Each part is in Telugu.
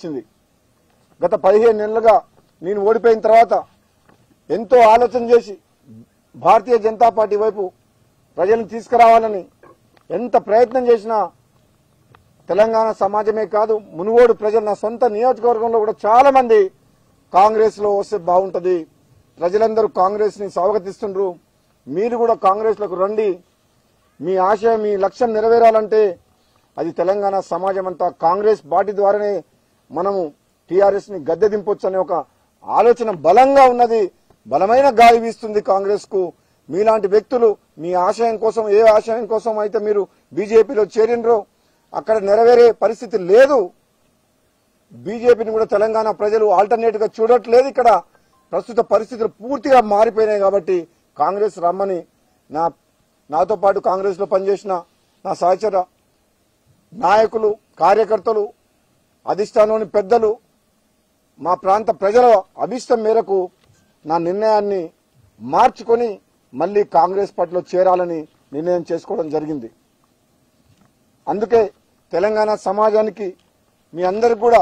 ఇచ్చింది. గత 15 నెలలుగా నేను ఓడిపోయిన తర్వాత ఎంతో ఆలోచన చేసి భారతీయ జనతా పార్టీ వైపు ప్రజలను తీసుకురావాలని ఎంత ప్రయత్నం చేసినా తెలంగాణ సమాజమే కాదు, మునుగోడు ప్రజలు, నా సొంత నియోజకవర్గంలో కూడా చాలా మంది కాంగ్రెస్ లో వస్తే బాగుంటది, ప్రజలందరూ కాంగ్రెస్ ని స్వాగతిస్తుండ్రు, మీరు కూడా కాంగ్రెస్ లకు రండి, మీ ఆశయం మీ లక్ష్యం నెరవేరాలంటే అది తెలంగాణ సమాజం అంతా కాంగ్రెస్ పార్టీ ద్వారానే మనము టీఆర్ఎస్ ని గద్దె దింపొచ్చు అనే ఒక ఆలోచన బలంగా ఉన్నది. బలమైన గాలి వీస్తుంది కాంగ్రెస్ కు. మీలాంటి వ్యక్తులు మీ ఆశయం కోసం, ఏ ఆశయం కోసం అయితే మీరు బీజేపీలో చేరినరో అక్కడ నెరవేరే పరిస్థితి లేదు. బీజేపీని కూడా తెలంగాణ ప్రజలు ఆల్టర్నేట్ గా చూడట్లేదు. ఇక్కడ ప్రస్తుత పరిస్థితులు పూర్తిగా మారిపోయినాయి కాబట్టి కాంగ్రెస్ రమ్మని నాతో పాటు కాంగ్రెస్ లో పనిచేసిన నా సహచర నాయకులు, కార్యకర్తలు, అధిష్టానంలోని పెద్దలు, మా ప్రాంత ప్రజల అభిష్టం మేరకు నా నిర్ణయాన్ని మార్చుకొని మళ్లీ కాంగ్రెస్ పార్టీలో చేరాలని నిర్ణయం చేసుకోవడం జరిగింది. అందుకే తెలంగాణ సమాజానికి మీ అందరికి కూడా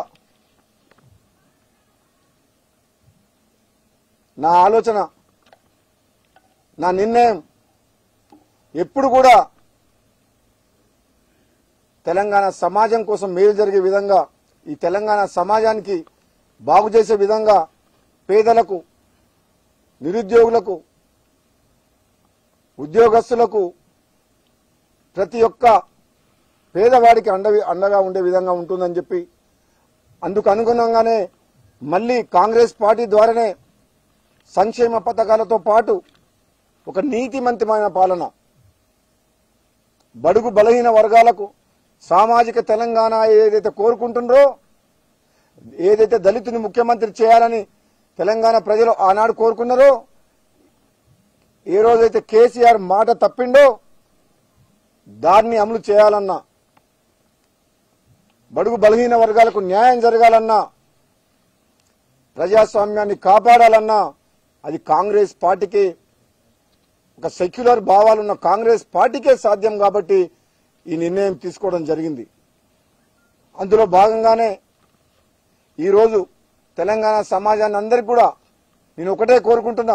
నా ఆలోచన, నా నిర్ణయం ఎప్పుడు కూడా తెలంగాణ సమాజం కోసం మేలు జరిగే విధంగా, ఈ తెలంగాణ సమాజానికి బాగు చేసే విధంగా పేదలకు, నిరుద్యోగులకు, ఉద్యోగస్తులకు, ప్రతి ఒక్క పేదవాడికి అండగా ఉండే విధంగా ఉంటుందని చెప్పి అందుకు అనుగుణంగానే మళ్లీ కాంగ్రెస్ పార్టీ ద్వారానే సంక్షేమ పథకాలతో పాటు ఒక నీతిమంతమైన పాలన, బడుగు బలహీన వర్గాలకు సామాజిక తెలంగాణ ఏదైతే కోరుకుంటుండ్రో, ఏదైతే దళితుని ముఖ్యమంత్రి చేయాలని తెలంగాణ ప్రజలు ఆనాడు కోరుకున్నారో, ఏ రోజైతే కేసీఆర్ మాట తప్పిండో దాన్ని అమలు చేయాలన్నా, బడుగు బలహీన వర్గాలకు న్యాయం జరగాలన్నా, ప్రజాస్వామ్యాన్ని కాపాడాలన్నా అది కాంగ్రెస్ పార్టీకి, ఒక సెక్యులర్ భావాలున్న కాంగ్రెస్ పార్టీకే సాధ్యం. కాబట్టి ఈ నిర్ణయం తీసుకోవడం జరిగింది. అందులో భాగంగానే ఈరోజు తెలంగాణ సమాజాన్ని అందరికీ కూడా నేను ఒకటే కోరుకుంటున్నా,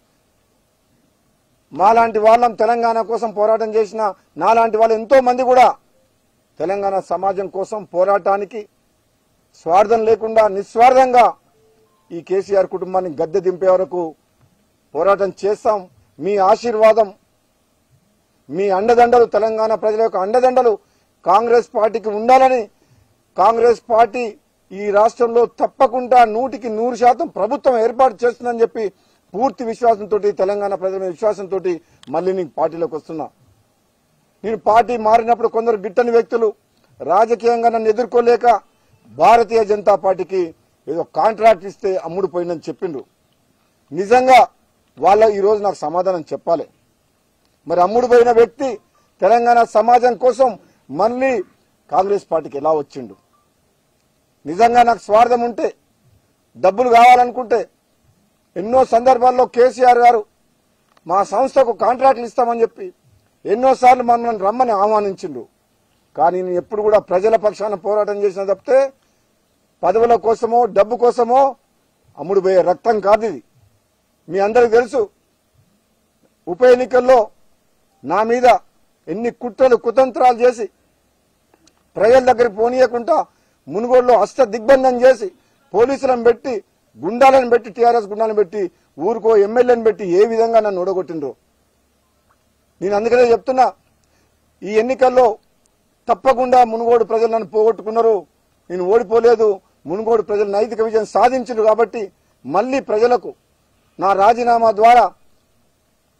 మాలాంటి వాళ్ళం తెలంగాణ కోసం పోరాటం చేసిన నాలాంటి వాళ్ళు ఎంతో మంది కూడా తెలంగాణ సమాజం కోసం పోరాటానికి స్వార్థం లేకుండా నిస్వార్థంగా ఈ కేసీఆర్ కుటుంబాన్ని గద్దె దింపే వరకు పోరాటం చేస్తాం. మీ ఆశీర్వాదం, మీ అండదండలు, తెలంగాణ ప్రజల యొక్క అండదండలు కాంగ్రెస్ పార్టీకి ఉండాలని, కాంగ్రెస్ పార్టీ ఈ రాష్ట్రంలో తప్పకుండా 100% ప్రభుత్వం ఏర్పాటు చేస్తుందని చెప్పి పూర్తి విశ్వాసంతో, తెలంగాణ ప్రజల విశ్వాసంతో మళ్లీ నేను పార్టీలోకి వస్తున్నా. నేను పార్టీ మారినప్పుడు కొందరు గిట్టని వ్యక్తులు రాజకీయంగా నన్ను ఎదుర్కోలేక భారతీయ జనతా పార్టీకి ఏదో కాంట్రాక్ట్ ఇస్తే అమ్ముడు పోయిందని చెప్పిండ్రు. నిజంగా వాళ్ళ ఈరోజు నాకు సమాధానం చెప్పాలి. మరి అమ్ముడు పోయిన వ్యక్తి తెలంగాణ సమాజం కోసం మళ్ళీ కాంగ్రెస్ పార్టీకి ఎలా వచ్చిండు? నిజంగా నాకు స్వార్థం ఉంటే, డబ్బులు కావాలనుకుంటే ఎన్నో సందర్భాల్లో కేసీఆర్ గారు మా సంస్థకు కాంట్రాక్టులు ఇస్తామని చెప్పి ఎన్నోసార్లు మనల్ని రమ్మని ఆహ్వానించిండు. కానీ నేను ఎప్పుడు కూడా ప్రజల పక్షాన పోరాటం చేసిన తప్పితే పదవుల కోసమో డబ్బు కోసమో అమ్ముడు పోయే రక్తం కాదు ఇది. మీ అందరికీ తెలుసు, ఉప ఎన్నికల్లో నా మీద ఎన్ని కుట్రలు కుతంత్రాలు చేసి ప్రజల దగ్గరికి పోనీయకుండా మునుగోడులో హస్త దిగ్బంధం చేసి పోలీసులను పెట్టి, గుండాలను పెట్టి, టీఆర్ఎస్ గుండాలను పెట్టి, ఊరికో ఎమ్మెల్యేలను పెట్టి ఏ విధంగా నన్ను ఓడగొట్టిండ్రో. నేను అందుకనే చెప్తున్నా, ఈ ఎన్నికల్లో తప్పకుండా మునుగోడు ప్రజలు నన్ను పోగొట్టుకున్నారు. నేను ఓడిపోలేదు, మునుగోడు ప్రజలు నైతిక విజయం సాధించారు. కాబట్టి మళ్లీ ప్రజలకు నా రాజీనామా ద్వారా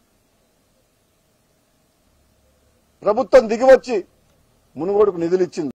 ప్రభుత్వం దిగివచ్చి మునుగోడుకు నిధులు ఇచ్చింది.